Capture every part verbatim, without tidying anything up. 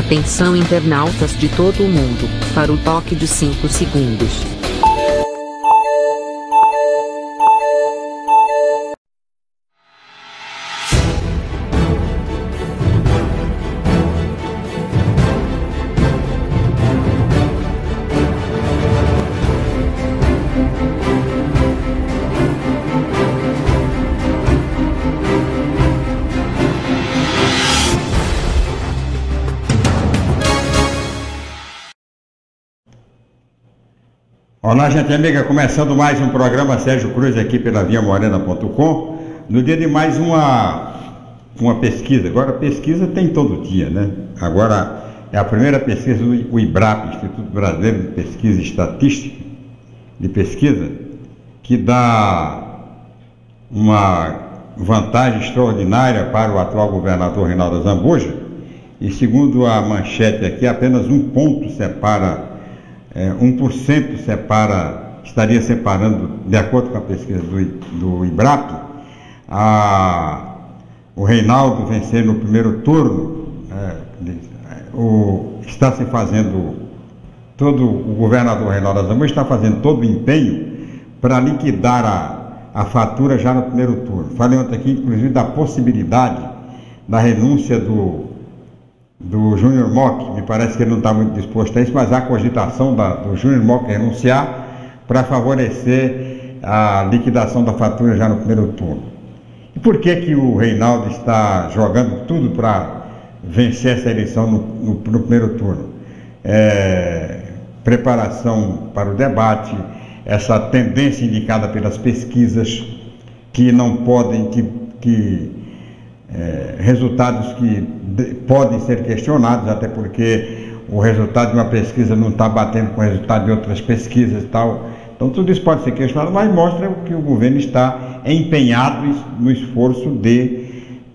Atenção internautas de todo o mundo, para o toque de cinco segundos. Olá, gente amiga, começando mais um programa Sérgio Cruz aqui pela via morena ponto com, no dia de mais uma, uma pesquisa. Agora, pesquisa tem todo dia, né? Agora é a primeira pesquisa do IBRAP, Instituto Brasileiro de Pesquisa e Estatística, de pesquisa, que dá uma vantagem extraordinária para o atual governador Reinaldo Azambuja, e segundo a manchete aqui, apenas um ponto separa É, um por cento separa, estaria separando, de acordo com a pesquisa do, do IBRAP, a, o Reinaldo vencer no primeiro turno. É, o, está se fazendo, todo o governador Reinaldo Azambuja está fazendo todo o empenho para liquidar a, a fatura já no primeiro turno. Falei ontem aqui, inclusive, da possibilidade da renúncia do do Júnior Mock. Me parece que ele não está muito disposto a isso, mas há cogitação da, do Júnior Mock renunciar para favorecer a liquidação da fatura já no primeiro turno. E por que que o Reinaldo está jogando tudo para vencer essa eleição no, no, no primeiro turno? É, preparação para o debate, essa tendência indicada pelas pesquisas que não podem, que, que É, resultados que de, podem ser questionados, até porque o resultado de uma pesquisa não está batendo com o resultado de outras pesquisas e tal. Então tudo isso pode ser questionado, mas mostra que o governo está empenhado no esforço de,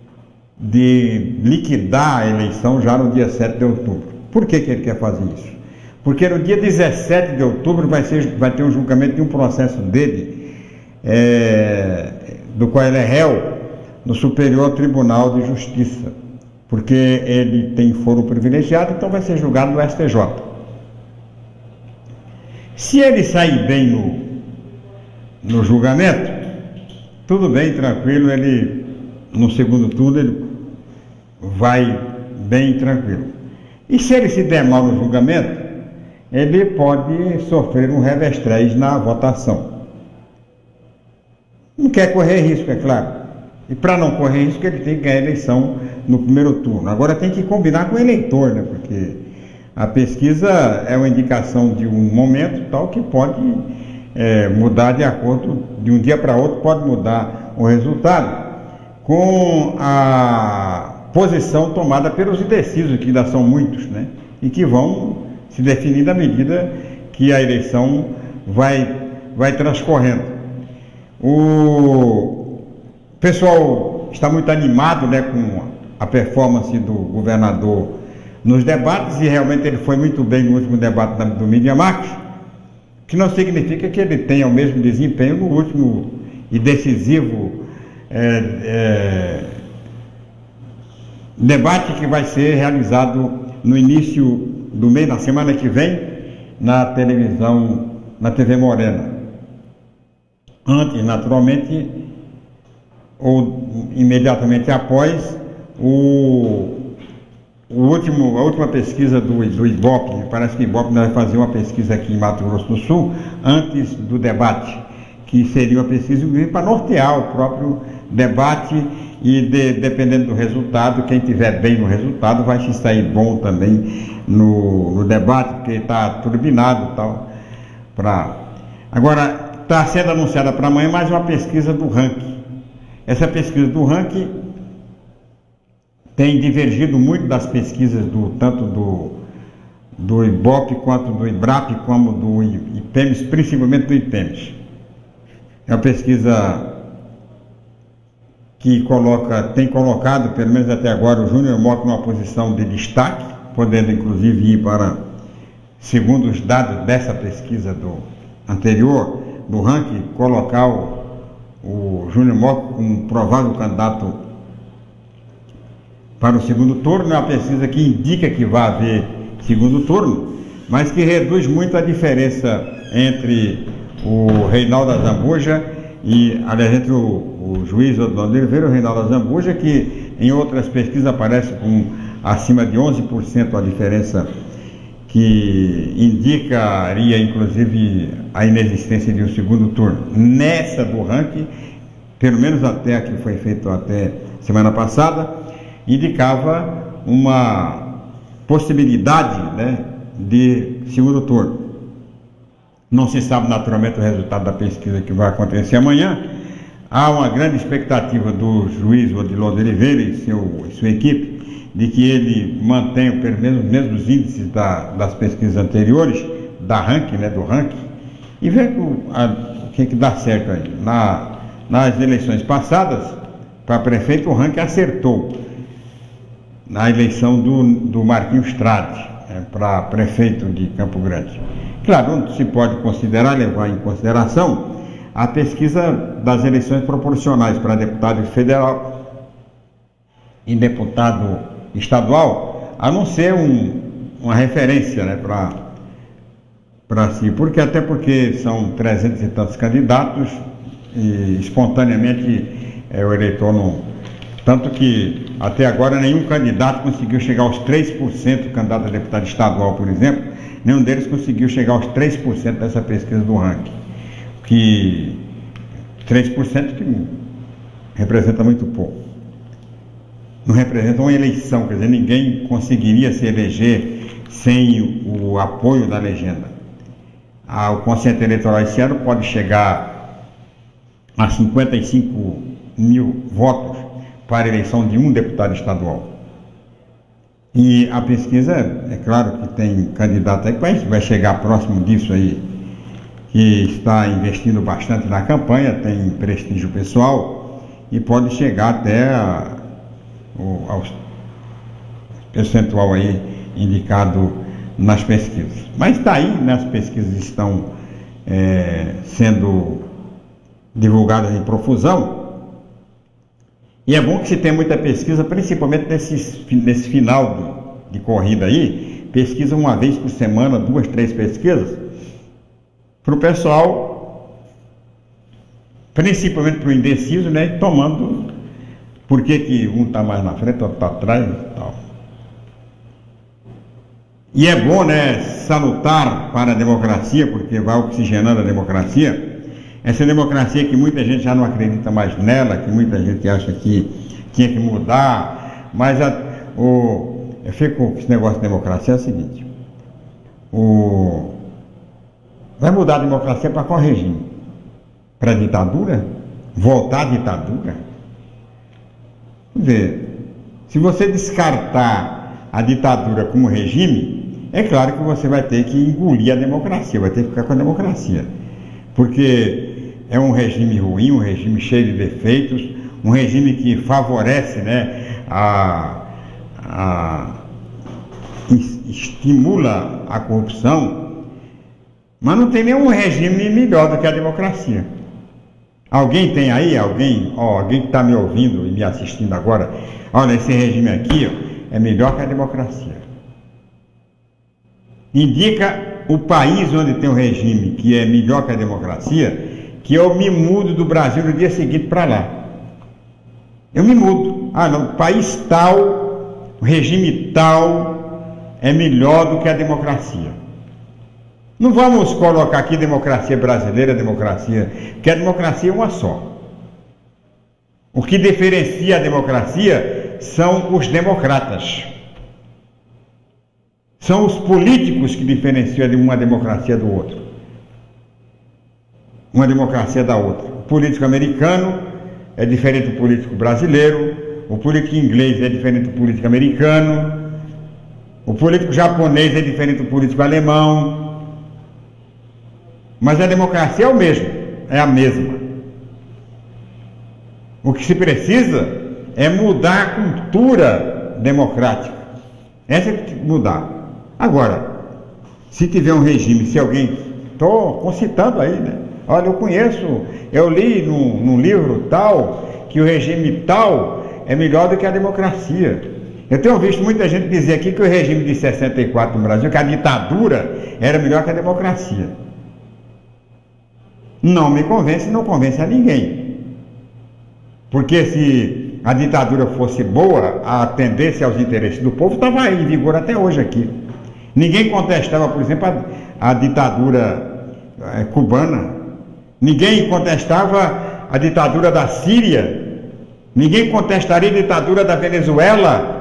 de liquidar a eleição já no dia sete de outubro. Por que que ele quer fazer isso? Porque no dia dezessete de outubro vai, ser, vai ter um julgamento de um processo dele, é, do qual ele é réu, no Superior Tribunal de Justiça, porque ele tem foro privilegiado, então vai ser julgado no S T J. Se ele sair bem no, no julgamento, tudo bem, tranquilo, ele no segundo turno ele vai bem tranquilo. E se ele se der mal no julgamento, ele pode sofrer um revestrez na votação. Não quer correr risco, é claro. E para não correr risco, ele tem que ganhar a eleição no primeiro turno. Agora tem que combinar com o eleitor, né? Porque a pesquisa é uma indicação de um momento tal que pode é, mudar de acordo, de um dia para outro pode mudar o resultado, com a posição tomada pelos indecisos, que ainda são muitos, né? E que vão se definir à medida que a eleição vai, vai transcorrendo. O O pessoal está muito animado, né, com a performance do governador nos debates, e realmente ele foi muito bem no último debate do Mídia Marcos, que não significa que ele tenha o mesmo desempenho no último e decisivo é, é, debate que vai ser realizado no início do mês, na semana que vem, na televisão, na T V Morena. Antes, naturalmente, ou imediatamente após o, o último, a última pesquisa do, do IBOP. Parece que o IBOP vai fazer uma pesquisa aqui em Mato Grosso do Sul antes do debate, que seria uma pesquisa para nortear o próprio debate, e de, dependendo do resultado, quem tiver bem no resultado vai se sair bom também no, no debate, porque está turbinado e tal. Pra... Agora, está sendo anunciada para amanhã mais uma pesquisa do ranking. Essa pesquisa do ranking tem divergido muito das pesquisas do, tanto do, do IBOP quanto do IBRAP, como do IPEMES, principalmente do IPEMES. É uma pesquisa que coloca, tem colocado, pelo menos até agora, o Júnior Mock numa posição de destaque, podendo inclusive ir para, segundo os dados dessa pesquisa do anterior, do ranking, colocar o, o Júnior Mock como um provável candidato para o segundo turno. É uma pesquisa que indica que vai haver segundo turno, mas que reduz muito a diferença entre o Reinaldo Azambuja e, aliás, entre o, o juiz Odilon Oliveira e o Reinaldo Azambuja, que em outras pesquisas aparece com acima de onze por cento a diferença, que indicaria inclusive a inexistência de um segundo turno. Nessa do ranking, pelo menos até a que foi feito até semana passada, indicava uma possibilidade, né, de segundo turno. Não se sabe naturalmente o resultado da pesquisa que vai acontecer amanhã. Há uma grande expectativa do juiz Odilon Oliveira e seu, sua equipe de que ele mantenha pelo menos os mesmos índices da, das pesquisas anteriores, da ranking, né, do ranking, e ver o, a, o que, que dá certo aí. Na, nas eleições passadas, para prefeito, o ranking acertou na eleição do, do Marquinhos Trade, né, para prefeito de Campo Grande. Claro, não se pode considerar, levar em consideração a pesquisa das eleições proporcionais para deputado federal e deputado estadual, a não ser um, uma referência, né, para para si, porque até porque são trezentos e tantos candidatos e espontaneamente é, o eleitor não... Tanto que até agora nenhum candidato conseguiu chegar aos três por cento, candidato a deputado estadual, por exemplo, nenhum deles conseguiu chegar aos três por cento dessa pesquisa do ranking, que três por cento que representa muito pouco. Não representa uma eleição, quer dizer, ninguém conseguiria se eleger sem o apoio da legenda. Ah, o quociente eleitoral esse ano pode chegar a cinquenta e cinco mil votos para a eleição de um deputado estadual. E a pesquisa, é claro que tem candidato aí que vai, vai chegar próximo disso aí, que está investindo bastante na campanha, tem prestígio pessoal e pode chegar até a, o ao percentual aí indicado nas pesquisas. Mas está aí, né, as pesquisas estão é, sendo divulgadas em profusão. E é bom que se tenha muita pesquisa, principalmente nesse, nesse final de, de corrida aí, pesquisa uma vez por semana, duas, três pesquisas, para o pessoal, principalmente para o indeciso, né, tomando por que que um está mais na frente, outro está atrás e tal. E é bom, né, salutar para a democracia, porque vai oxigenando a democracia. Essa democracia que muita gente já não acredita mais nela, que muita gente acha que tinha que mudar, mas a, o, eu fico com esse negócio de democracia é o seguinte, o, vai mudar a democracia para qual regime? Para a ditadura? Voltar à ditadura? Quer dizer, se você descartar a ditadura como regime, é claro que você vai ter que engolir a democracia, vai ter que ficar com a democracia, porque é um regime ruim, um regime cheio de defeitos, um regime que favorece, né, a, a, estimula a corrupção, mas não tem nenhum regime melhor do que a democracia. Alguém tem aí, alguém, ó, alguém que está me ouvindo e me assistindo agora, olha, esse regime aqui, ó, é melhor que a democracia. Indica o país onde tem um regime que é melhor que a democracia, que eu me mudo do Brasil no dia seguinte para lá. Eu me mudo. Ah, não, o país tal, o regime tal é melhor do que a democracia. Não vamos colocar aqui democracia brasileira, democracia, porque a democracia é uma só. O que diferencia a democracia são os democratas. São os políticos que diferenciam de uma democracia do outro. Uma democracia da outra. O político americano é diferente do político brasileiro, o político inglês é diferente do político americano, o político japonês é diferente do político alemão, mas a democracia é o mesmo, é a mesma. O que se precisa é mudar a cultura democrática. Essa é que mudar. Agora, se tiver um regime, se alguém, estou concitando aí, né? Olha, eu conheço, eu li num, num livro tal, que o regime tal é melhor do que a democracia. Eu tenho visto muita gente dizer aqui que o regime de sessenta e quatro no Brasil, que a ditadura era melhor que a democracia. Não me convence, não convence a ninguém. Porque se a ditadura fosse boa, a tendência aos interesses do povo estava em vigor até hoje aqui. Ninguém contestava, por exemplo, a, a ditadura é, cubana. Ninguém contestava a ditadura da Síria. Ninguém contestaria a ditadura da Venezuela.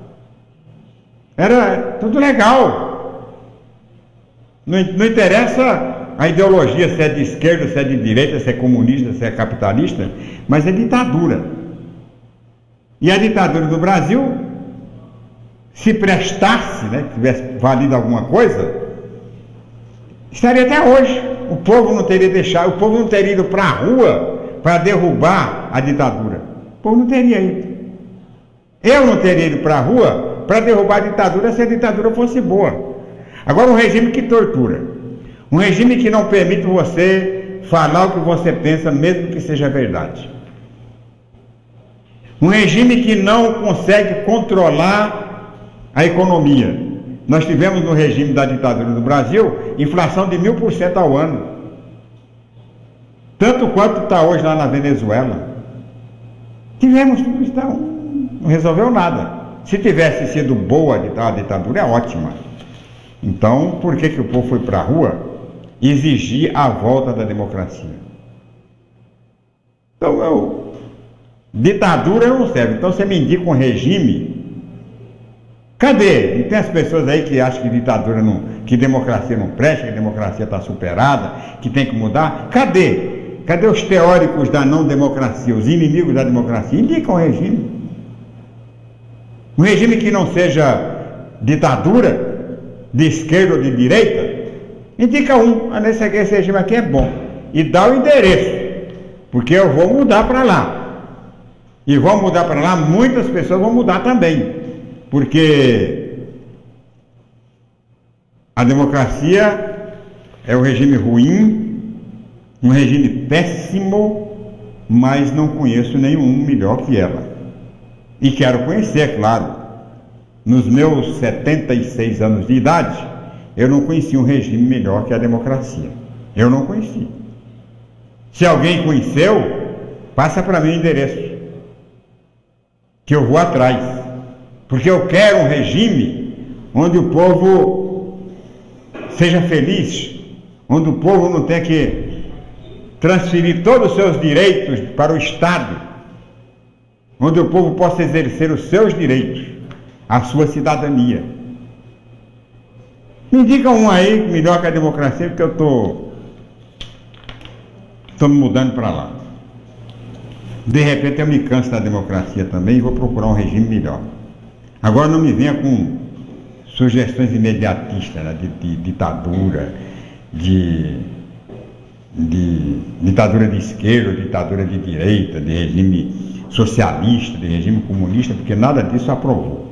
Era tudo legal. Não, não interessa a ideologia, se é de esquerda, se é de direita, se é comunista, se é capitalista, mas é ditadura. E a ditadura do Brasil, se prestasse, né, tivesse valido alguma coisa, estaria até hoje. O povo não teria deixado, o povo não teria ido para a rua para derrubar a ditadura. O povo não teria ido. Eu não teria ido para a rua para derrubar a ditadura se a ditadura fosse boa. Agora, um regime que tortura, um regime que não permite você falar o que você pensa, mesmo que seja verdade. Um regime que não consegue controlar a economia. Nós tivemos no regime da ditadura do Brasil inflação de mil por cento ao ano. Tanto quanto está hoje lá na Venezuela. Tivemos tudo isso, não, não resolveu nada. Se tivesse sido boa a ditadura, é ótima. Então, por que, que o povo foi para a rua exigir a volta da democracia? Então, eu, ditadura não serve. Então, você me indica um regime. Cadê? Não tem as pessoas aí que acham que ditadura não, que democracia não presta, que a democracia está superada, que tem que mudar? Cadê? Cadê os teóricos da não democracia, os inimigos da democracia? Indica um regime. Um regime que não seja ditadura, de esquerda ou de direita, indica um. Ah, nesse aqui, esse regime aqui é bom. E dá o endereço, porque eu vou mudar para lá. E vou mudar para lá, muitas pessoas vão mudar também. Porque a democracia é um regime ruim, um regime péssimo, mas não conheço nenhum melhor que ela. E quero conhecer, é claro. Nos meus setenta e seis anos de idade, eu não conheci um regime melhor que a democracia. Eu não conheci. Se alguém conheceu, passa para mim o endereço, que eu vou atrás. Porque eu quero um regime onde o povo seja feliz, onde o povo não tenha que transferir todos os seus direitos para o Estado, onde o povo possa exercer os seus direitos, a sua cidadania. Me diga um aí melhor que a democracia, porque eu estou tô me mudando para lá. De repente eu me canso da democracia também e vou procurar um regime melhor. Agora não me venha com sugestões imediatistas, né, de, de ditadura, de, de ditadura de esquerda, ditadura de direita, de regime socialista, de regime comunista, porque nada disso aprovou.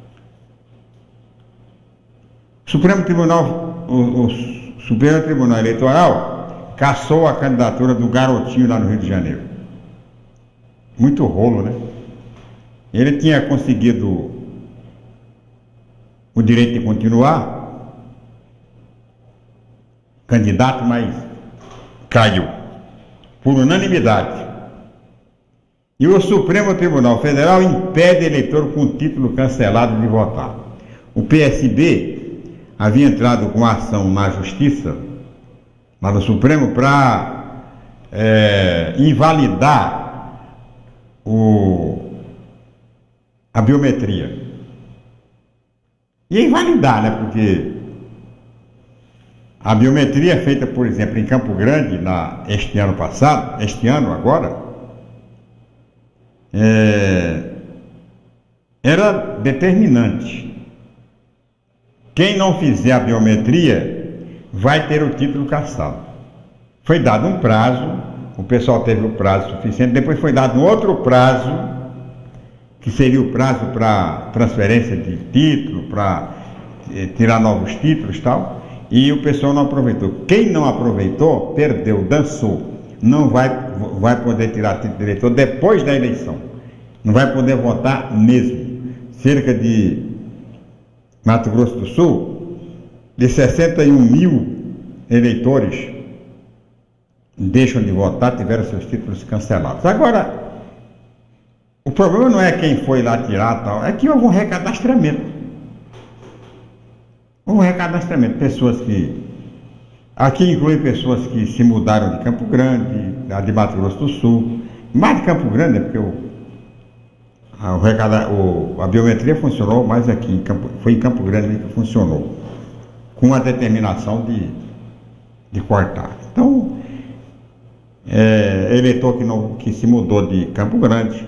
O Supremo Tribunal, o, o Supremo Tribunal Eleitoral cassou a candidatura do garotinho lá no Rio de Janeiro. Muito rolo, né? Ele tinha conseguido o direito de continuar candidato, mas caiu por unanimidade. E o Supremo Tribunal Federal impede eleitor com título cancelado de votar. O P S B havia entrado com ação na Justiça, lá no Supremo, para é, invalidar o, a biometria. E invalidar, né? Porque a biometria feita, por exemplo, em Campo Grande, na, este ano passado, este ano agora, é, era determinante. Quem não fizer a biometria vai ter o título cassado. Foi dado um prazo, o pessoal teve o prazo suficiente, depois foi dado um outro prazo, que seria o prazo para transferência de título, para eh, tirar novos títulos e tal, e o pessoal não aproveitou. Quem não aproveitou, perdeu, dançou. Não vai, vai poder tirar título de eleitor depois da eleição. Não vai poder votar mesmo. cerca de Mato Grosso do Sul, de sessenta e um mil eleitores deixam de votar, tiveram seus títulos cancelados. Agora, o problema não é quem foi lá tirar tal, é que houve um recadastramento. Houve um recadastramento, pessoas que... Aqui inclui pessoas que se mudaram de Campo Grande, de Mato Grosso do Sul, mais de Campo Grande, porque o, a, o recada, o, a biometria funcionou mais aqui, em Campo, foi em Campo Grande que funcionou, com a determinação de, de cortar. Então, é, eleitor que, não, que se mudou de Campo Grande,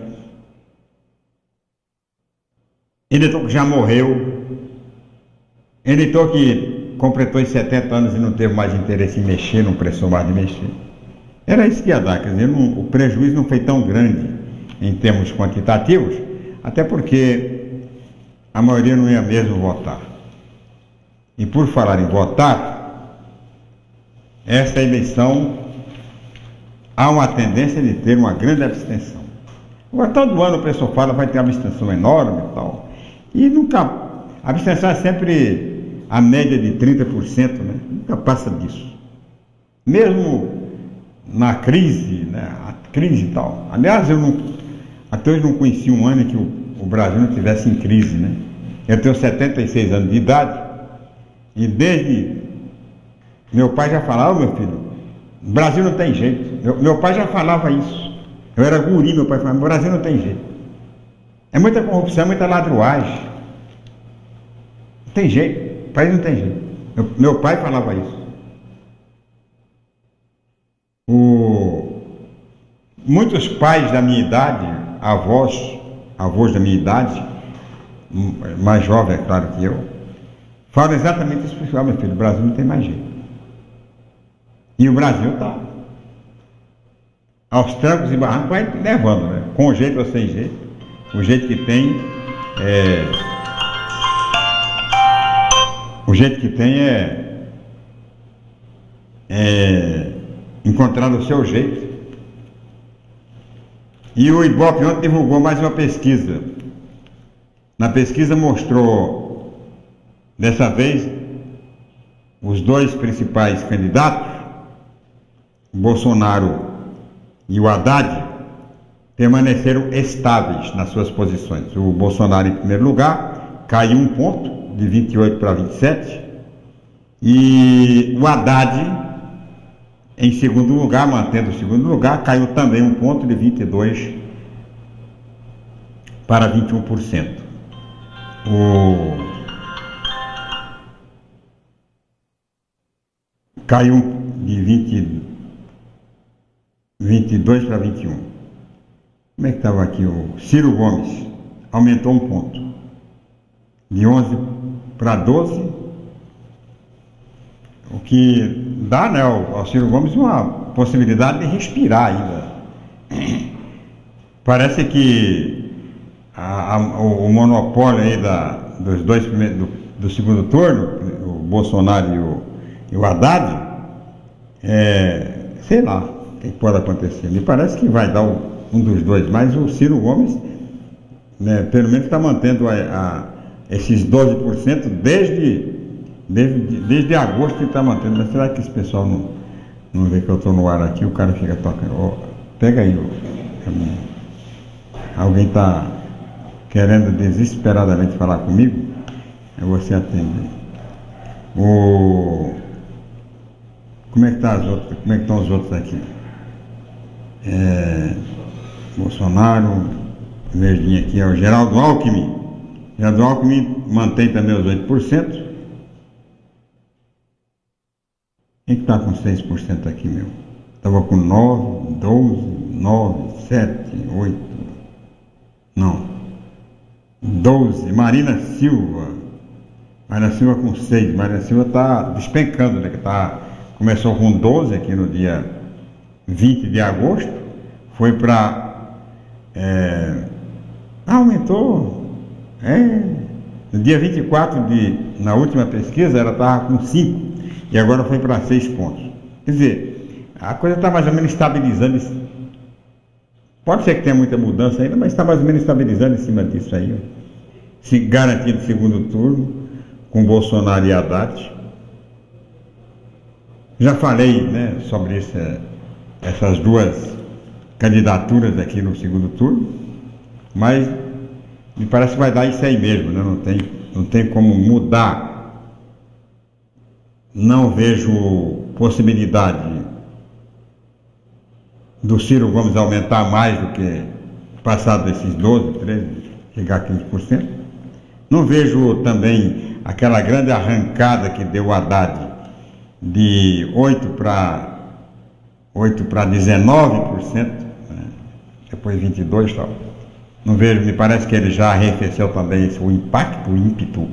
eleitor que já morreu, eleitor que completou os setenta anos e não teve mais interesse em mexer, não precisou mais de mexer. Era isso que ia dar, quer dizer, não, o prejuízo não foi tão grande em termos quantitativos, até porque a maioria não ia mesmo votar. E por falar em votar, essa eleição há uma tendência de ter uma grande abstenção. Agora, todo ano o pessoal fala vai ter uma abstenção enorme e tal, e nunca, a abstenção é sempre a média de trinta por cento, né? Nunca passa disso. Mesmo na crise, né? A crise e tal. Aliás, eu não, até hoje não conheci um ano em que o, o Brasil não estivesse em crise, né? Eu tenho setenta e seis anos de idade e desde meu pai já falava, meu filho, o Brasil não tem jeito. Meu, meu pai já falava isso. Eu era guri, meu pai falava, o Brasil não tem jeito. É muita corrupção, é muita ladruagem. Não tem jeito. O país não tem jeito. Meu, meu pai falava isso. O, muitos pais da minha idade, avós, avós da minha idade, mais jovem, é claro que eu, falam exatamente isso para o meu filho, o Brasil não tem mais jeito. E o Brasil está aos trancos e barrancos, vai levando, né? Com jeito ou sem jeito. O jeito que tem é... O jeito que tem é, é encontrar o seu jeito. E o Ibope ontem divulgou mais uma pesquisa. Na pesquisa mostrou, dessa vez, os dois principais candidatos, o Bolsonaro e o Haddad, permaneceram estáveis nas suas posições. O Bolsonaro em primeiro lugar, caiu um ponto, de vinte e oito para vinte e sete, e o Haddad em segundo lugar, mantendo o segundo lugar, caiu também um ponto de vinte e dois para vinte e um por cento. O... Caiu de vinte, vinte e dois para vinte e um. Como é que estava aqui? O Ciro Gomes aumentou um ponto, de onze para doze, o que dá, né, ao, ao Ciro Gomes uma possibilidade de respirar ainda. Parece que a, a, o, o monopólio aí da, dos dois primeiros, do, do segundo turno, o Bolsonaro e o, e o Haddad, é, sei lá o que pode acontecer. Me parece que vai dar o, um dos dois, mas o Ciro Gomes, né, pelo menos está mantendo a, a esses doze por cento desde, desde, desde agosto que está mantendo. Mas será que esse pessoal não, não vê que eu estou no ar aqui? O cara fica tocando. Oh, pega aí. Oh, alguém está querendo desesperadamente falar comigo? É você atender. O, como é que tá as outras? Como é que estão os outros aqui? É, Bolsonaro, verdinho aqui é o Geraldo Alckmin. Geraldo Alckmin mantém também os oito por cento. Quem que está com seis por cento aqui, meu? Estava com nove, doze, nove, sete, oito. Não. doze. Marina Silva. Marina Silva com seis. Marina Silva está despencando, né? Tá, começou com doze aqui no dia vinte de agosto. Foi para... É, aumentou... É, no dia vinte e quatro, de, na última pesquisa, ela estava com cinco e agora foi para seis pontos. Quer dizer, a coisa está mais ou menos estabilizando. Pode ser que tenha muita mudança ainda, mas está mais ou menos estabilizando em cima disso aí. se garantindo segundo turno com Bolsonaro e Haddad. Já falei, né, sobre essa, essas duas candidaturas aqui no segundo turno, mas me parece que vai dar isso aí mesmo, né? Não tem, não tem como mudar. Não vejo possibilidade do Ciro Gomes aumentar mais do que passado esses doze, treze, chegar a quinze por cento. Não vejo também aquela grande arrancada que deu o Haddad de oito para oito para dezenove por cento, né? Depois vinte e dois por cento, tal. Não vejo, me parece que ele já arrefeceu também esse, o impacto, o ímpeto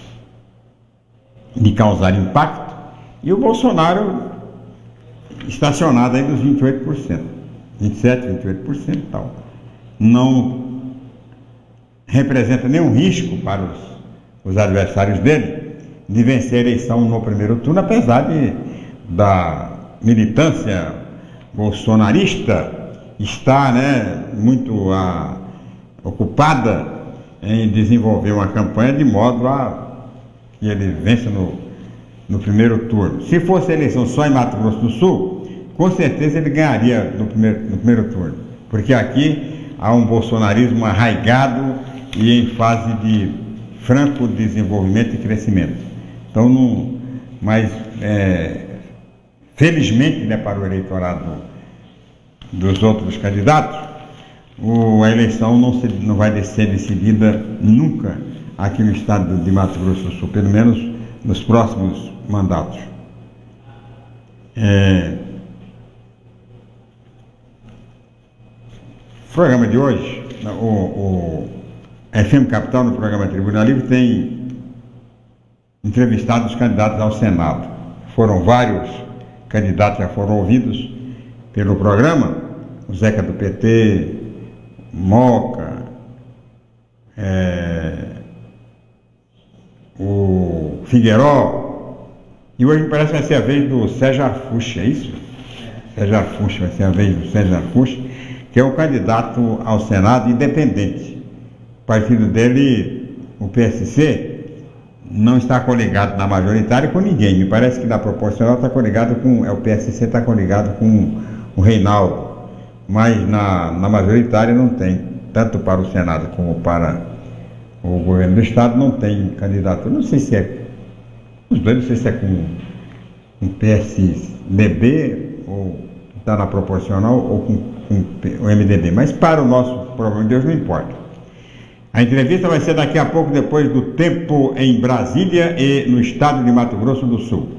de causar impacto. E o Bolsonaro estacionado aí nos vinte e oito por cento, vinte e sete por cento, vinte e oito por cento e tal. Não representa nenhum risco para os, os adversários dele de vencer a eleição no primeiro turno, apesar de, da militância bolsonarista estar, né, muito a, ocupada em desenvolver uma campanha de modo a que ele vença no, no primeiro turno. Se fosse a eleição só em Mato Grosso do Sul, com certeza ele ganharia no primeiro, no primeiro turno, porque aqui há um bolsonarismo arraigado e em fase de franco desenvolvimento e crescimento. Então, não, mas é, felizmente, né, para o eleitorado dos outros candidatos, o, a eleição não, se, não vai ser decidida nunca aqui no estado de Mato Grosso do Sul, pelo menos nos próximos mandatos. É, o programa de hoje, o, o F M Capital, no programa Tribuna Livre, tem entrevistado os candidatos ao Senado. Foram vários candidatos que já foram ouvidos pelo programa: o Zeca do P T, Moca, é, o Figueiró, e hoje me parece que vai ser a vez do Sérgio Arfucci, é isso? Sérgio Arfucci, vai ser a vez do Sérgio Arfucci, que é o candidato ao Senado independente. O partido dele, o P S C, não está coligado na majoritária com ninguém. Me parece que na proporcional está coligado com, é, o P S C está coligado com o Reinaldo, mas na, na majoritária não tem, tanto para o Senado como para o governo do estado, não tem candidato. Não sei se é, os dois, não sei se é com um P S D B, ou está na proporcional, ou com, com o M D B, mas para o nosso programa de Deus não importa. A entrevista vai ser daqui a pouco, depois do tempo em Brasília e no estado de Mato Grosso do Sul.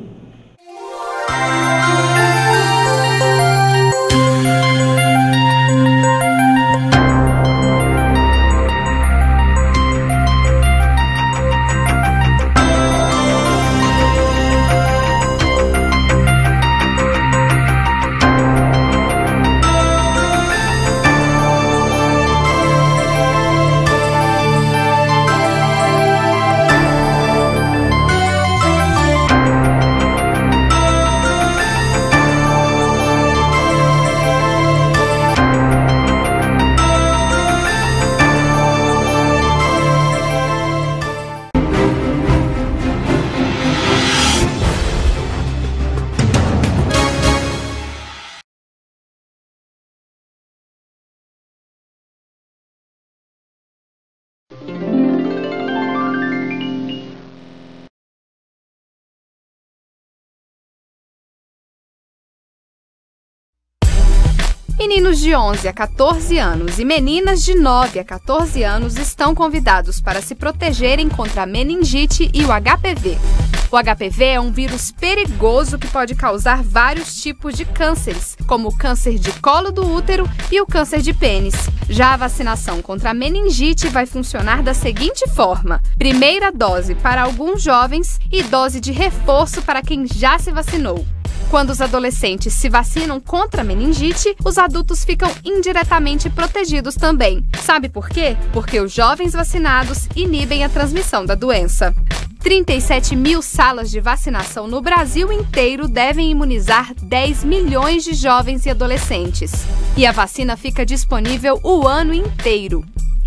Meninos de onze a quatorze anos e meninas de nove a quatorze anos estão convidados para se protegerem contra a meningite e o H P V. O H P V é um vírus perigoso que pode causar vários tipos de cânceres, como o câncer de colo do útero e o câncer de pênis. Já a vacinação contra a meningite vai funcionar da seguinte forma: primeira dose para alguns jovens e dose de reforço para quem já se vacinou. Quando os adolescentes se vacinam contra a meningite, os adultos ficam indiretamente protegidos também. Sabe por quê? Porque os jovens vacinados inibem a transmissão da doença. trinta e sete mil salas de vacinação no Brasil inteiro devem imunizar dez milhões de jovens e adolescentes. E a vacina fica disponível o ano inteiro.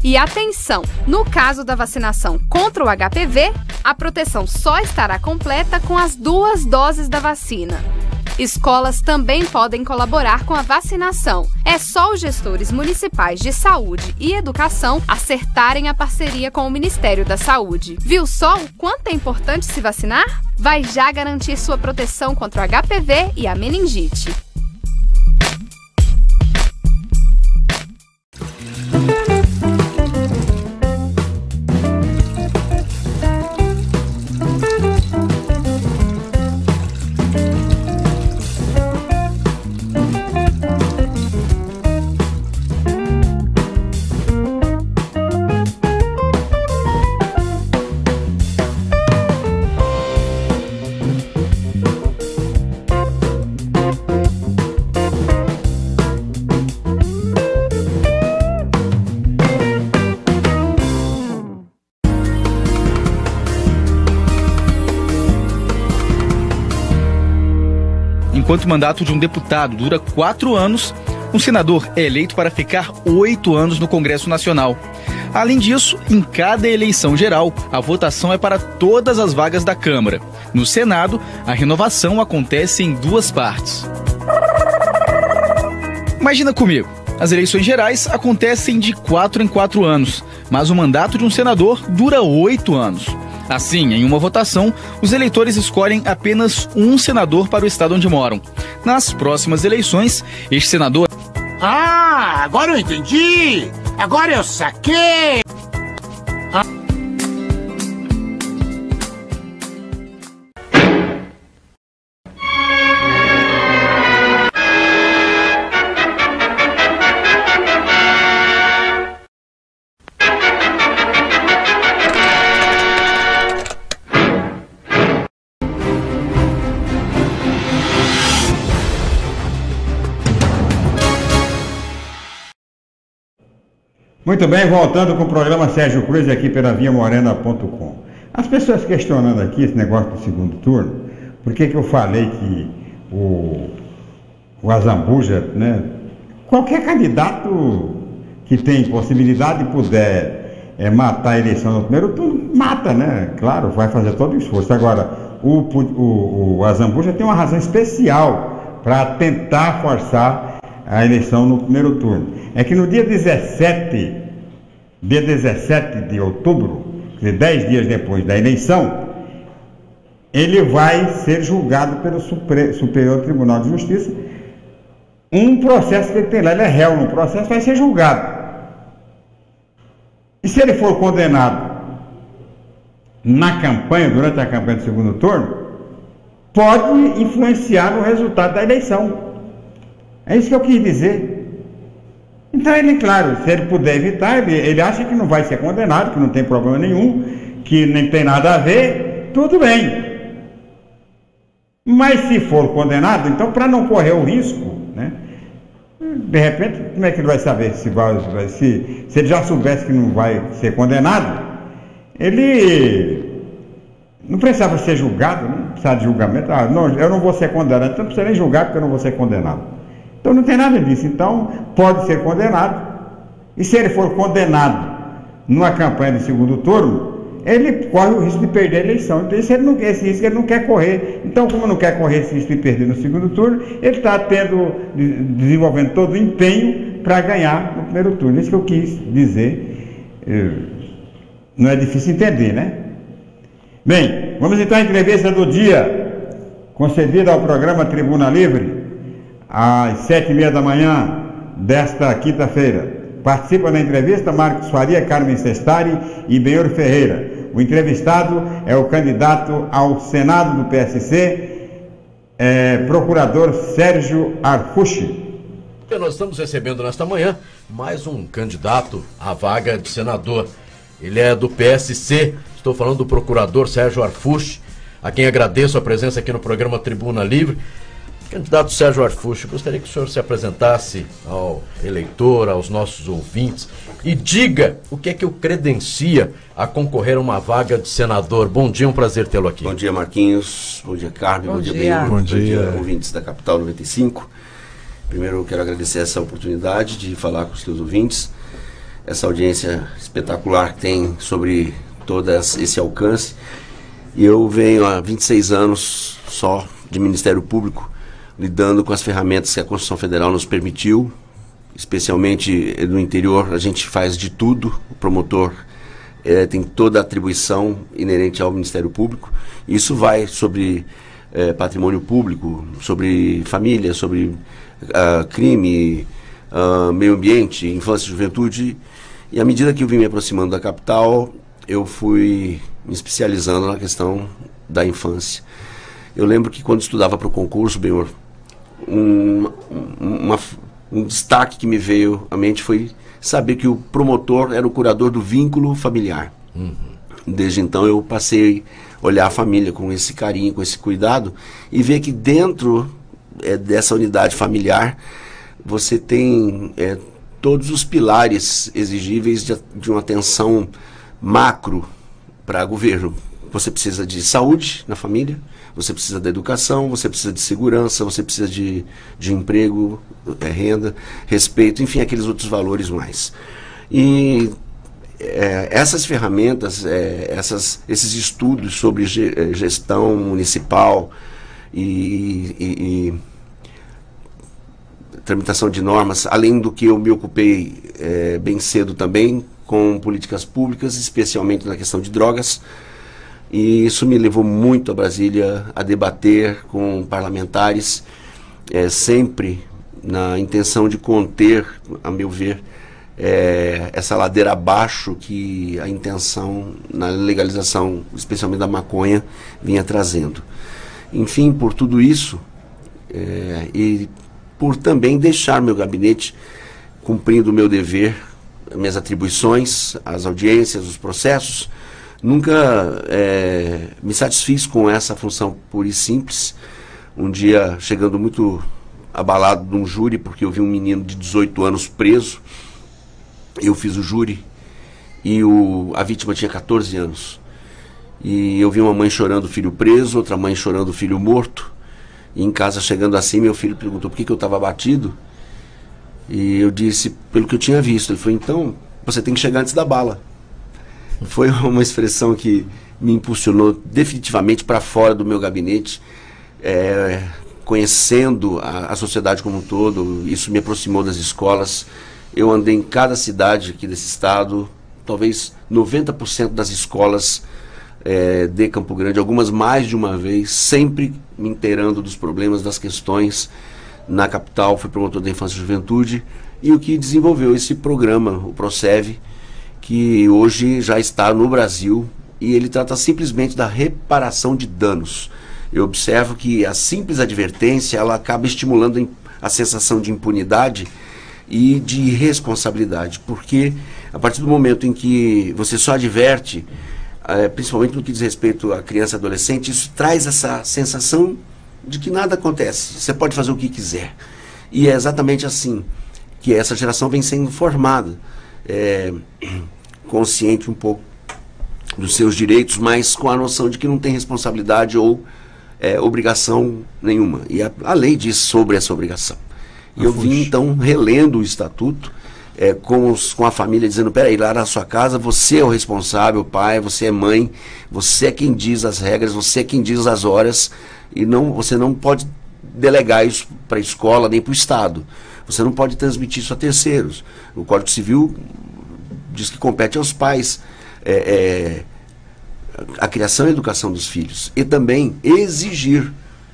E atenção, no caso da vacinação contra o H P V, a proteção só estará completa com as duas doses da vacina. Escolas também podem colaborar com a vacinação. É só os gestores municipais de saúde e educação acertarem a parceria com o Ministério da Saúde. Viu só o quanto é importante se vacinar? Vai já garantir sua proteção contra o H P V e a meningite. Enquanto o mandato de um deputado dura quatro anos, um senador é eleito para ficar oito anos no Congresso Nacional. Além disso, em cada eleição geral, a votação é para todas as vagas da Câmara. No Senado, a renovação acontece em duas partes. Imagina comigo, as eleições gerais acontecem de quatro em quatro anos, mas o mandato de um senador dura oito anos. Assim, em uma votação, os eleitores escolhem apenas um senador para o estado onde moram. Nas próximas eleições, este senador... Ah, agora eu entendi! Agora eu saquei! Ah. Muito bem, voltando com o programa Sérgio Cruz aqui pela via morena ponto com. As pessoas questionando aqui esse negócio do segundo turno, por que que eu falei que o, o Azambuja, né, qualquer candidato que tem possibilidade de puder é, matar a eleição no primeiro turno, mata, né? Claro, vai fazer todo o esforço. Agora, o, o, o Azambuja tem uma razão especial para tentar forçar a eleição no primeiro turno. É que no dia dezessete, dia dezessete de outubro, quer dizer, dez dias depois da eleição, ele vai ser julgado pelo Superior Tribunal de Justiça. Um processo que ele tem lá, ele é réu no processo, vai ser julgado. E se ele for condenado na campanha, durante a campanha do segundo turno, pode influenciar no resultado da eleição. É isso que eu quis dizer. Então ele, claro, se ele puder evitar, ele, ele acha que não vai ser condenado, que não tem problema nenhum, que nem tem nada a ver, tudo bem. Mas se for condenado, então para não correr o risco, né, de repente, como é que ele vai saber se, vai, se, se ele já soubesse que não vai ser condenado, ele não precisava ser julgado, não precisava de julgamento. Ah, não, eu não vou ser condenado, então não precisa nem julgar porque eu não vou ser condenado. Então não tem nada disso. Então pode ser condenado. E se ele for condenado numa campanha de segundo turno, ele corre o risco de perder a eleição. Então esse, ele não, esse risco ele não quer correr. Então, como não quer correr esse risco de perder no segundo turno, ele está tendo, desenvolvendo todo o empenho para ganhar no primeiro turno. Isso que eu quis dizer. Não é difícil entender, né? Bem, vamos então à entrevista do dia, concedida ao programa Tribuna Livre, às sete e meia da manhã desta quinta-feira. Participa da entrevista Marcos Faria, Carmen Sestari e Benhor Ferreira. O entrevistado é o candidato ao Senado do P S C, é, procurador Sérgio Arfushi. Nós estamos recebendo nesta manhã mais um candidato à vaga de senador. Ele é do P S C, estou falando do procurador Sérgio Arfushi, a quem agradeço a presença aqui no programa Tribuna Livre. Candidato Sérgio Arfushi, gostaria que o senhor se apresentasse ao eleitor, aos nossos ouvintes e diga o que é que o credencia a concorrer a uma vaga de senador. Bom dia, um prazer tê-lo aqui. Bom dia, Marquinhos. Bom dia, Carmen. Bom, bom dia, Benhor. Bom dia. Bom dia, ouvintes da Capital noventa e cinco. Primeiro, eu quero agradecer essa oportunidade de falar com os teus ouvintes. essa audiência espetacular que tem sobre todo esse alcance. E eu venho há vinte e seis anos só de Ministério Público, lidando com as ferramentas que a Constituição Federal nos permitiu, especialmente no interior. A gente faz de tudo, o promotor é, tem toda a atribuição inerente ao Ministério Público. Isso vai sobre é, patrimônio público, sobre família, sobre uh, crime, uh, meio ambiente, infância e juventude. E à medida que eu vim me aproximando da capital, eu fui me especializando na questão da infância. Eu lembro que quando estudava para o concurso, Benhor, um, uma, um destaque que me veio à mente foi saber que o promotor era o curador do vínculo familiar. Uhum. Desde então eu passei a olhar a família com esse carinho, com esse cuidado, e ver que dentro é, dessa unidade familiar você tem é, todos os pilares exigíveis de, de uma atenção macro para governo. Você precisa de saúde na família, você precisa da educação, você precisa de segurança, você precisa de, de emprego, é, renda, respeito, enfim, aqueles outros valores mais. E é, essas ferramentas, é, essas, esses estudos sobre ge, gestão municipal e, e, e tramitação de normas, além do que eu me ocupei é, bem cedo também com políticas públicas, especialmente na questão de drogas, e isso me levou muito a Brasília a debater com parlamentares, é, sempre na intenção de conter, a meu ver, é, essa ladeira abaixo que a intenção na legalização, especialmente da maconha, vinha trazendo. Enfim, por tudo isso, é, e por também deixar meu gabinete cumprindo o meu dever, minhas atribuições, as audiências, os processos, nunca é, me satisfiz com essa função pura e simples. Um dia, chegando muito abalado de um júri, porque eu vi um menino de dezoito anos preso, eu fiz o júri, e o, a vítima tinha quatorze anos. E eu vi uma mãe chorando o filho preso, outra mãe chorando o filho morto, e em casa, chegando assim, meu filho perguntou por que, que eu estava abatido. E eu disse, pelo que eu tinha visto. Ele falou, então, você tem que chegar antes da bala. Foi uma expressão que me impulsionou definitivamente para fora do meu gabinete, é, conhecendo a, a sociedade como um todo. Isso me aproximou das escolas. Eu andei em cada cidade aqui desse estado, talvez noventa por cento das escolas é, de Campo Grande, algumas mais de uma vez, sempre me inteirando dos problemas, das questões. Na capital, fui promotor da Infância e Juventude, e o que desenvolveu esse programa, o PROSEV, que hoje já está no Brasil, e ele trata simplesmente da reparação de danos. Eu observo que a simples advertência, ela acaba estimulando a sensação de impunidade e de irresponsabilidade, porque a partir do momento em que você só adverte, é, principalmente no que diz respeito à criança e adolescente, isso traz essa sensação de que nada acontece, você pode fazer o que quiser. E é exatamente assim que essa geração vem sendo formada, é, consciente um pouco dos seus direitos, mas com a noção de que não tem responsabilidade ou é, obrigação nenhuma. E a, a lei diz sobre essa obrigação. E eu vim então relendo o estatuto, é, com, os, com a família, dizendo, peraí, lá na sua casa você é o responsável, pai, você é mãe, você é quem diz as regras, você é quem diz as horas, e não, você não pode delegar isso para a escola nem para o Estado. Você não pode transmitir isso a terceiros. O Código Civil diz que compete aos pais é, é, a criação e a educação dos filhos. E também exigir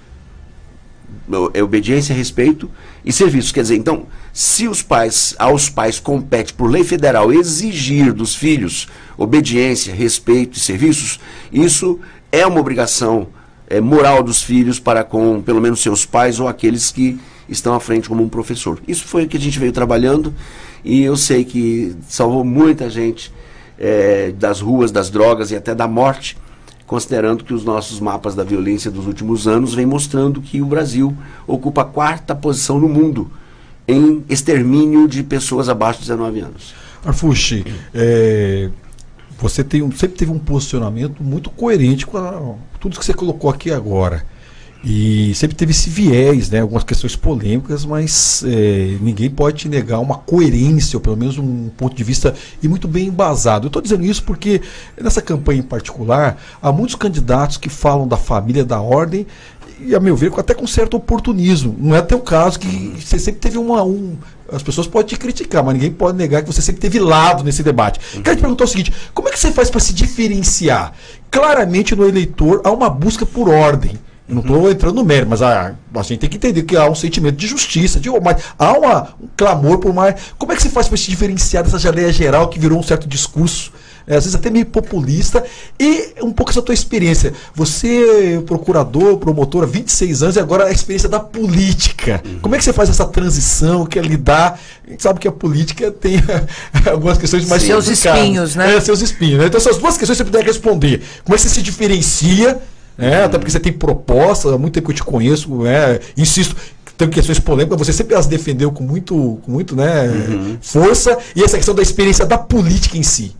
é, obediência, respeito e serviços. Quer dizer, então, se os pais, aos pais compete por lei federal exigir dos filhos obediência, respeito e serviços, isso é uma obrigação É, moral dos filhos para com, pelo menos, seus pais ou aqueles que estão à frente como um professor. Isso foi o que a gente veio trabalhando, e eu sei que salvou muita gente é, das ruas, das drogas e até da morte, considerando que os nossos mapas da violência dos últimos anos vêm mostrando que o Brasil ocupa a quarta posição no mundo em extermínio de pessoas abaixo de dezenove anos. Arfushi, é... você tem um, sempre teve um posicionamento muito coerente com a, tudo que você colocou aqui agora. E sempre teve esse viés, né, algumas questões polêmicas, mas é, ninguém pode te negar uma coerência, ou pelo menos um ponto de vista e muito bem embasado. Eu estou dizendo isso porque nessa campanha em particular, há muitos candidatos que falam da família, da ordem, e a meu ver, até com certo oportunismo. Não é teu caso, que você sempre teve uma... Um, as pessoas podem te criticar, mas ninguém pode negar que você sempre teve lado nesse debate. Uhum. Quero te perguntar o seguinte, como é que você faz para se diferenciar? Claramente no eleitor há uma busca por ordem. Eu não estou entrando no mérito, mas a, a gente tem que entender que há um sentimento de justiça, de, mas há uma, um clamor por mais... Como é que você faz para se diferenciar dessa geleia geral que virou um certo discurso, é, às vezes até meio populista, e um pouco essa tua experiência? Você, procurador, promotor, há vinte e seis anos, e agora a experiência da política. Uhum. Como é que você faz essa transição, que é lidar... A gente sabe que a política tem algumas questões mais... Seus espinhos, né? É, seus espinhos. Né? Então essas duas questões você puder responder. Como é que você se diferencia... É, até porque você tem proposta, há muito tempo que eu te conheço, é, insisto, tem questões polêmicas, você sempre as defendeu com muito, com muito né, uhum. força, e essa questão da experiência da política em si.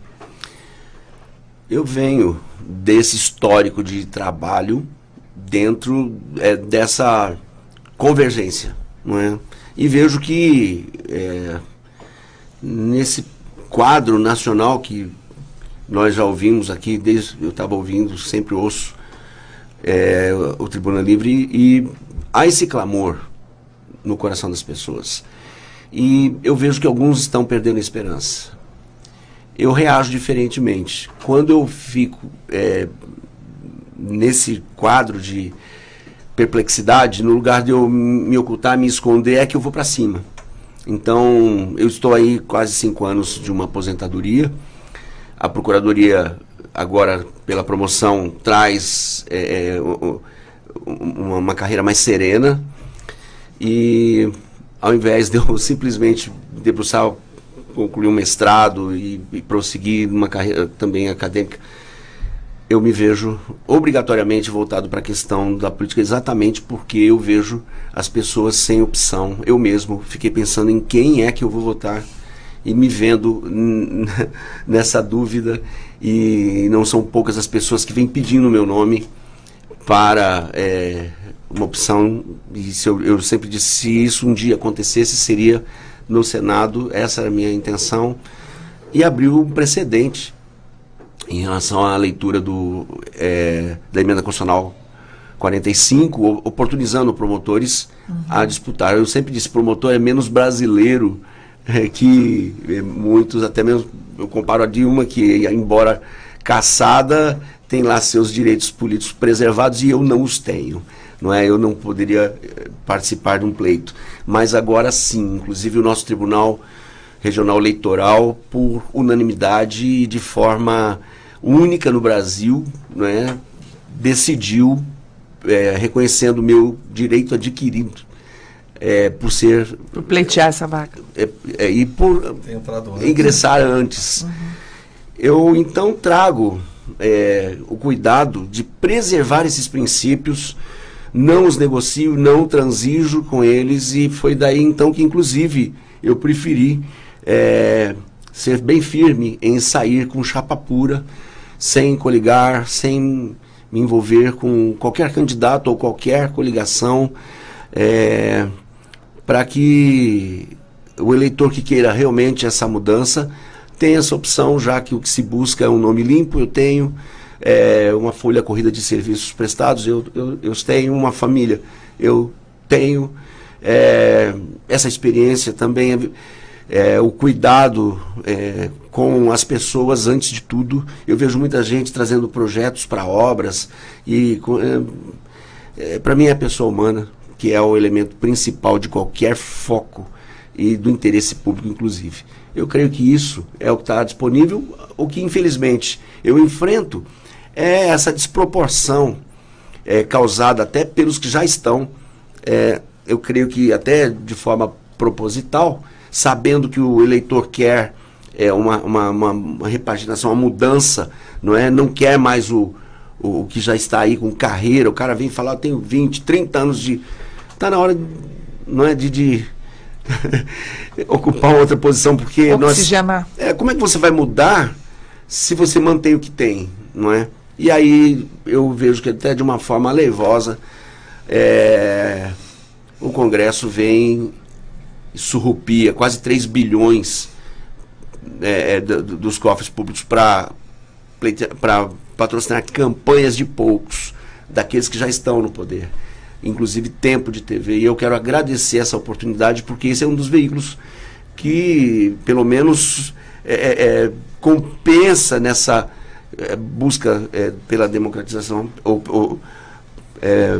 Eu venho desse histórico de trabalho dentro é, dessa convergência, não é? E vejo que é, nesse quadro nacional que nós já ouvimos aqui, desde eu estava ouvindo, sempre ouço, É, o Tribuna Livre, e há esse clamor no coração das pessoas, e eu vejo que alguns estão perdendo a esperança. Eu reajo diferentemente. Quando eu fico é, nesse quadro de perplexidade, no lugar de eu me ocultar, me esconder, é que eu vou para cima. Então eu estou aí quase cinco anos de uma aposentadoria. A Procuradoria agora, pela promoção, traz é, uma, uma carreira mais serena, e ao invés de eu simplesmente debruçar, concluir um mestrado e, e prosseguir numa carreira também acadêmica, eu me vejo obrigatoriamente voltado para a questão da política, exatamente porque eu vejo as pessoas sem opção. Eu mesmo fiquei pensando em quem é que eu vou votar, e me vendo nessa dúvida, e não são poucas as pessoas que vêm pedindo o meu nome para é, uma opção, e se eu, eu sempre disse, se isso um dia acontecesse, seria no Senado. Essa era a minha intenção, e abriu um precedente em relação à leitura do, é, da emenda constitucional quarenta e cinco, oportunizando promotores uhum. a disputar. Eu sempre disse, promotor é menos brasileiro É, que é, muitos, até mesmo eu comparo a Dilma, que embora caçada, tem lá seus direitos políticos preservados, e eu não os tenho, não é? Eu não poderia participar de um pleito, mas agora sim, inclusive o nosso Tribunal Regional Eleitoral, por unanimidade e de forma única no Brasil, não é? Decidiu, é, reconhecendo o meu direito adquirido, É, por ser... Por pleitear essa vaga. É, é, e por antes. ingressar antes. Uhum. Eu, então, trago é, o cuidado de preservar esses princípios, não os negocio, não transijo com eles, e foi daí, então, que, inclusive, eu preferi é, ser bem firme em sair com chapa pura, sem coligar, sem me envolver com qualquer candidato ou qualquer coligação, é, para que o eleitor que queira realmente essa mudança tenha essa opção, já que o que se busca é um nome limpo. Eu tenho é, uma folha corrida de serviços prestados, eu, eu, eu tenho uma família, eu tenho é, essa experiência também, é, o cuidado é, com as pessoas antes de tudo. Eu vejo muita gente trazendo projetos para obras, e é, é, para mim é a pessoa humana, que é o elemento principal de qualquer foco e do interesse público, inclusive. Eu creio que isso é o que está disponível. O que, infelizmente, eu enfrento é essa desproporção é, causada até pelos que já estão, é, eu creio que até de forma proposital, sabendo que o eleitor quer é, uma, uma, uma, uma repaginação, uma mudança, não é? Não quer mais o, o, o que já está aí com carreira. O cara vem falar, eu tenho vinte, trinta anos de... Está na hora, não é, de, de ocupar outra posição, porque oxigenar. Nós, é, como é que você vai mudar se você mantém o que tem, não é? E aí eu vejo que até de uma forma alevosa é, o Congresso vem e surrupia quase três bilhões é, do, dos cofres públicos para para patrocinar campanhas de poucos, daqueles que já estão no poder, inclusive tempo de T V. E eu quero agradecer essa oportunidade, porque esse é um dos veículos que, pelo menos, é, é, compensa nessa é, busca é, pela democratização, ou, ou é,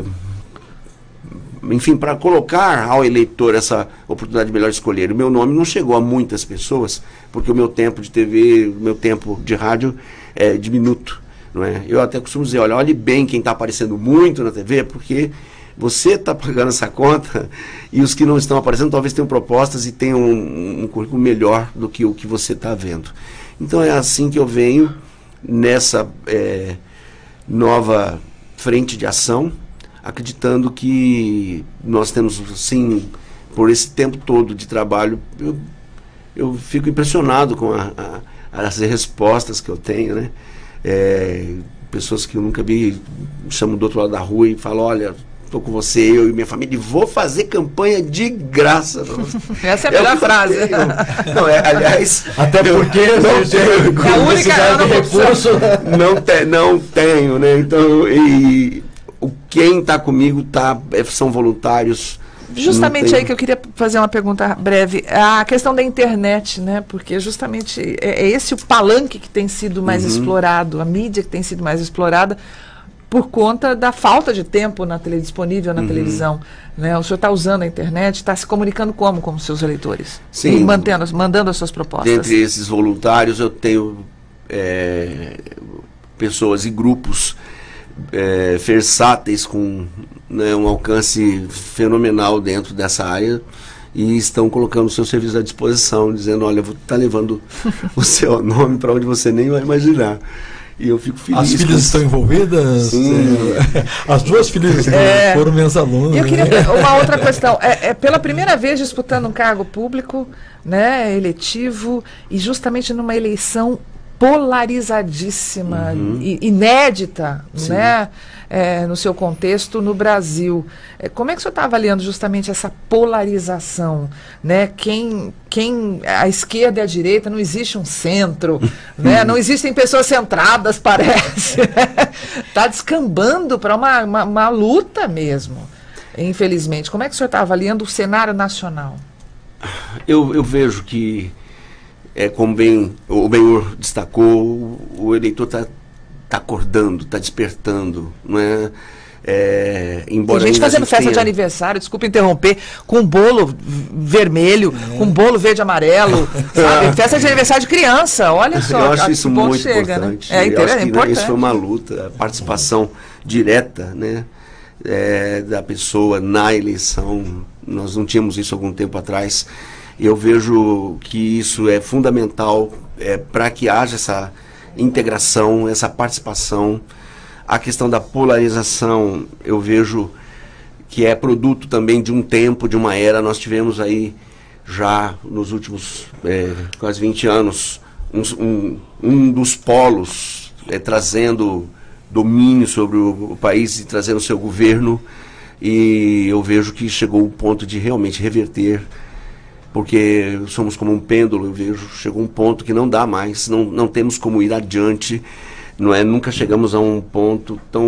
enfim, para colocar ao eleitor essa oportunidade de melhor escolher. O meu nome não chegou a muitas pessoas, porque o meu tempo de T V, o meu tempo de rádio é diminuto, não é? Eu até costumo dizer, olha, olhe bem quem está aparecendo muito na T V, porque você está pagando essa conta e os que não estão aparecendo talvez tenham propostas e tenham um, um currículo melhor do que o que você está vendo. Então é assim que eu venho nessa é, nova frente de ação, acreditando que nós temos, sim, por esse tempo todo de trabalho, eu, eu fico impressionado com a, a, as respostas que eu tenho, né? É, pessoas que eu nunca vi me chamam do outro lado da rua e falam, olha, estou com você, eu e minha família, e vou fazer campanha de graça. Essa é a melhor frase. Tenho. Não, é, aliás... Até porque não tenho, é a única de recurso. Não, te, não tenho, né? Então, e... quem está comigo tá, são voluntários. Justamente tem... aí que eu queria fazer uma pergunta breve. A questão da internet, né? Porque justamente é, é esse o palanque que tem sido mais uhum. explorado, a mídia que tem sido mais explorada por conta da falta de tempo na tele, disponível na uhum. televisão. Né? O senhor está usando a internet, está se comunicando como com os seus eleitores? Sim. E mantendo, mandando as suas propostas. Dentre esses voluntários eu tenho é, pessoas e grupos É, versáteis com, né, um alcance fenomenal dentro dessa área e estão colocando o seu serviço à disposição, dizendo, olha, eu vou estar tá levando o seu nome para onde você nem vai imaginar. E eu fico feliz. As filhas estão envolvidas? Sim. É, as duas filhas é, foram minhas alunas. Eu queria, uma outra questão, é, é pela primeira vez disputando um cargo público, né, eletivo, e justamente numa eleição polarizadíssima, uhum. e, inédita, né, é, no seu contexto no Brasil. É, como é que o senhor está avaliando justamente essa polarização? Né? Quem, quem, a esquerda e a direita, não existe um centro, né? Não existem pessoas centradas, parece. Está descambando para uma, uma, uma luta mesmo, infelizmente. Como é que o senhor está avaliando o cenário nacional? Eu, eu vejo que É, como bem, o Benhur destacou, o eleitor está tá acordando, está despertando, não é? É, embora tem gente fazendo festa tenha... de aniversário, desculpa interromper, com bolo vermelho, é. com bolo verde e amarelo, sabe? Festa de aniversário de criança, olha só. Eu acho isso muito chega, importante. Né? É, eu acho que, importante. Né, isso foi uma luta, a participação direta, né, é, da pessoa na eleição. Nós não tínhamos isso há algum tempo atrás. Eu vejo que isso é fundamental é, para que haja essa integração, essa participação. A questão da polarização, eu vejo que é produto também de um tempo, de uma era. Nós tivemos aí, já nos últimos é, quase vinte anos, um, um, um dos polos é, trazendo domínio sobre o, o país e trazendo seu governo. E eu vejo que chegou o ponto de realmente reverter, porque somos como um pêndulo. Eu vejo, chegou um ponto que não dá mais, não, não temos como ir adiante, não é? Nunca chegamos a um ponto tão,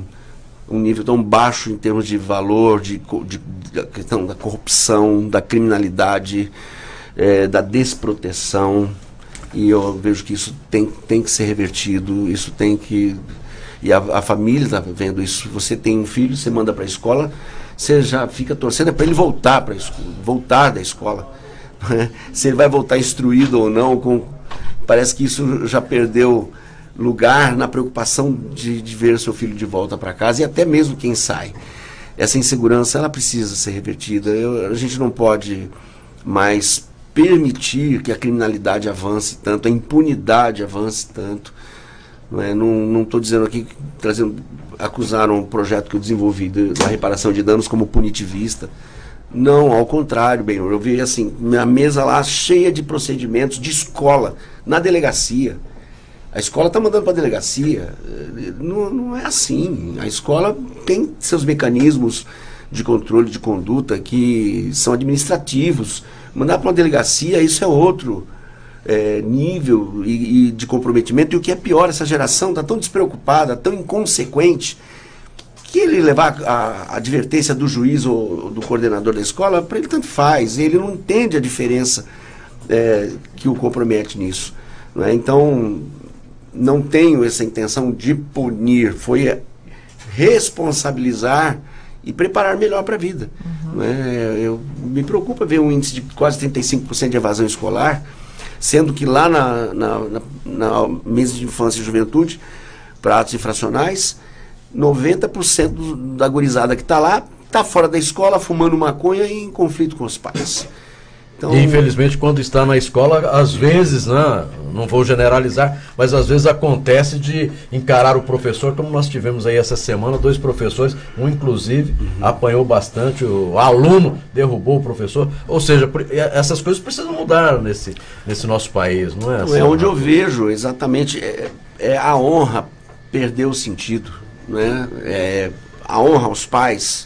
um nível tão baixo em termos de valor, de, de, da questão da corrupção, da criminalidade, é, da desproteção, e eu vejo que isso tem, tem que ser revertido, isso tem que... E a, a família está vendo isso. Você tem um filho, você manda para a escola, você já fica torcendo para ele voltar para voltar da escola. Né? Se ele vai voltar instruído ou não, com, parece que isso já perdeu lugar na preocupação de, de ver seu filho de volta para casa, e até mesmo quem sai. Essa insegurança, ela precisa ser revertida. Eu, a gente não pode mais permitir que a criminalidade avance tanto, a impunidade avance tanto. Não estou dizendo aqui, trazendo, acusaram o projeto que eu desenvolvi de, da reparação de danos como punitivista. Não, ao contrário, bem, eu vi assim, minha mesa lá cheia de procedimentos de escola, na delegacia. A escola está mandando para a delegacia. Não, não é assim. A escola tem seus mecanismos de controle de conduta que são administrativos. Mandar para uma delegacia, isso é outro é, nível e, e de comprometimento. E o que é pior, essa geração está tão despreocupada, tão inconsequente, que ele levar a, a advertência do juiz ou do coordenador da escola, para ele tanto faz. Ele não entende a diferença é, que o compromete nisso. Não é? Então, não tenho essa intenção de punir, foi responsabilizar e preparar melhor para a vida. Uhum. Não é? Eu, me preocupa ver um índice de quase trinta e cinco por cento de evasão escolar, sendo que lá na, na, na, na mesa de infância e juventude, para atos infracionais, noventa por cento da gurizada que está lá está fora da escola, fumando maconha e em conflito com os pais. Então, e infelizmente quando está na escola, às vezes, né, não vou generalizar, mas às vezes acontece de encarar o professor, como nós tivemos aí essa semana, dois professores, um inclusive uhum. apanhou bastante, o aluno derrubou o professor, ou seja, essas coisas precisam mudar nesse, nesse nosso país, não é? Assim, é onde eu vejo exatamente, é, é a honra perdeu o sentido, né? É, a honra aos pais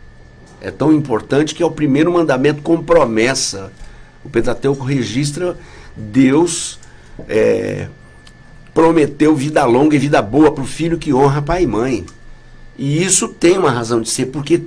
é tão importante que é o primeiro mandamento com promessa. O Pentateuco registra Deus é, prometeu vida longa e vida boa para o filho que honra pai e mãe. E isso tem uma razão de ser, porque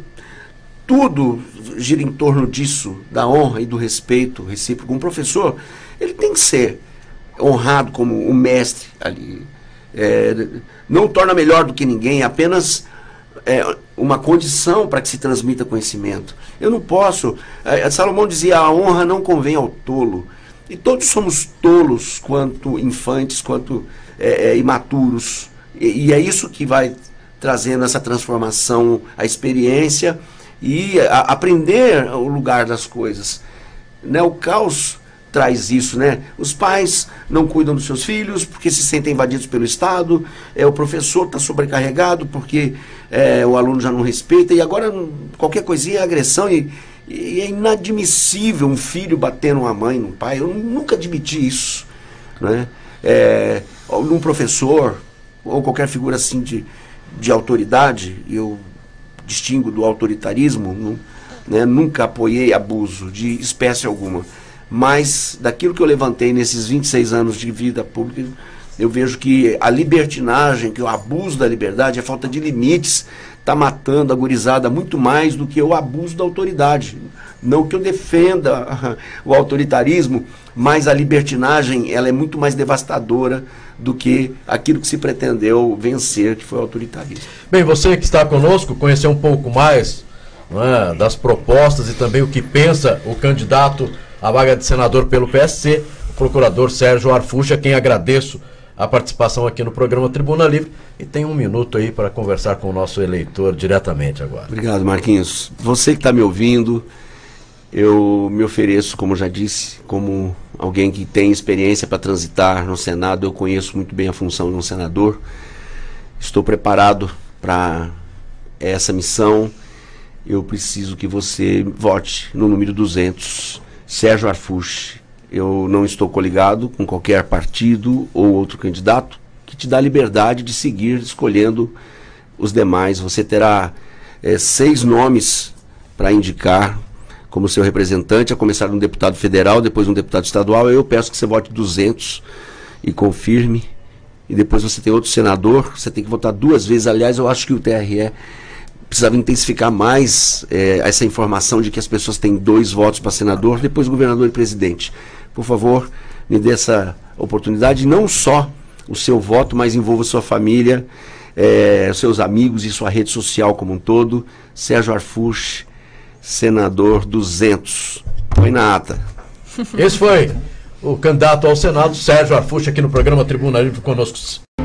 tudo gira em torno disso, da honra e do respeito recíproco. Um professor, ele tem que ser honrado como um mestre ali. É, não torna melhor do que ninguém, apenas é, uma condição para que se transmita conhecimento. Eu não posso... É, Salomão dizia, a honra não convém ao tolo. E todos somos tolos, quanto infantes, quanto é, é, imaturos. E, e é isso que vai trazendo essa transformação, a experiência e a, aprender o lugar das coisas. Né? O caos traz isso, né? Os pais não cuidam dos seus filhos porque se sentem invadidos pelo Estado, é, o professor está sobrecarregado porque é, o aluno já não respeita, e agora qualquer coisinha é agressão, e, e é inadmissível um filho bater numa mãe, num pai. Eu nunca admiti isso, né? É, num professor ou qualquer figura assim de, de autoridade, eu distingo do autoritarismo, não, né? Nunca apoiei abuso de espécie alguma. Mas daquilo que eu levantei nesses vinte e seis anos de vida pública, eu vejo que a libertinagem, que o abuso da liberdade, a falta de limites, está matando a gurizada muito mais do que o abuso da autoridade. Não que eu defenda o autoritarismo, mas a libertinagem ela é muito mais devastadora do que aquilo que se pretendeu vencer, que foi o autoritarismo. Bem, você que está conosco, conhecer um pouco mais, não é, das propostas e também o que pensa o candidato a vaga de senador pelo P S C, o procurador Sérgio Arfushi, a quem agradeço a participação aqui no programa Tribuna Livre, e tem um minuto aí para conversar com o nosso eleitor diretamente agora. Obrigado, Marquinhos. Você que está me ouvindo, eu me ofereço, como já disse, como alguém que tem experiência para transitar no Senado. Eu conheço muito bem a função de um senador, estou preparado para essa missão. Eu preciso que você vote no número duzentos, Sérgio Arfushi. Eu não estou coligado com qualquer partido ou outro candidato, que te dá liberdade de seguir escolhendo os demais. Você terá é, seis nomes para indicar como seu representante, a começar de um deputado federal, depois um deputado estadual. Eu peço que você vote duzentos e confirme. E depois você tem outro senador, você tem que votar duas vezes. Aliás, eu acho que o T R E precisava intensificar mais é, essa informação de que as pessoas têm dois votos para senador, depois governador e presidente. Por favor, me dê essa oportunidade, não só o seu voto, mas envolva sua família, é, seus amigos e sua rede social como um todo. Sérgio Arfushi, senador duzentos. Põe na ata. Esse foi o candidato ao Senado, Sérgio Arfushi, aqui no programa Tribuna Livre conosco.